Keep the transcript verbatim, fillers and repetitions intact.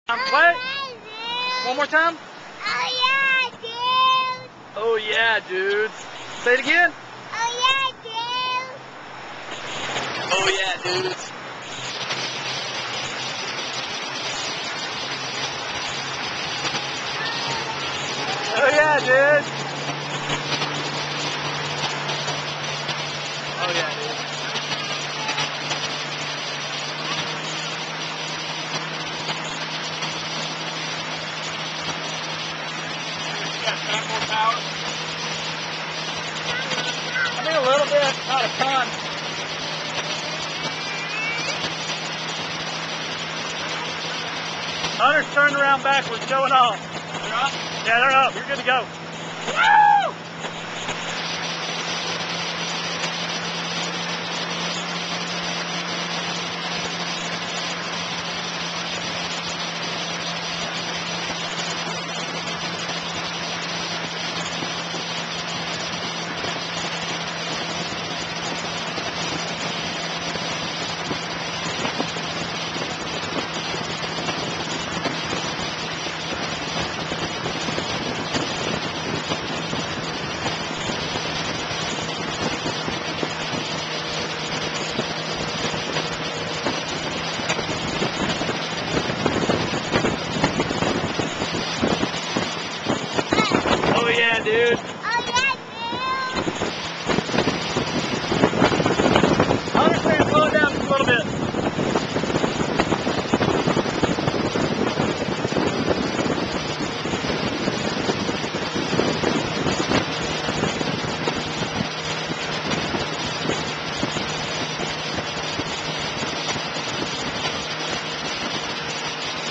Um, what? One more time? Oh yeah, dude. Oh yeah, dudes. Say it again. Oh yeah, dude. Oh yeah, dudes. Oh yeah, dude. Oh yeah, dude. You got some more power? I think a little bit, not a ton. Hunter's turned around backwards, going off. They're up? Yeah, they're up. You're good to go.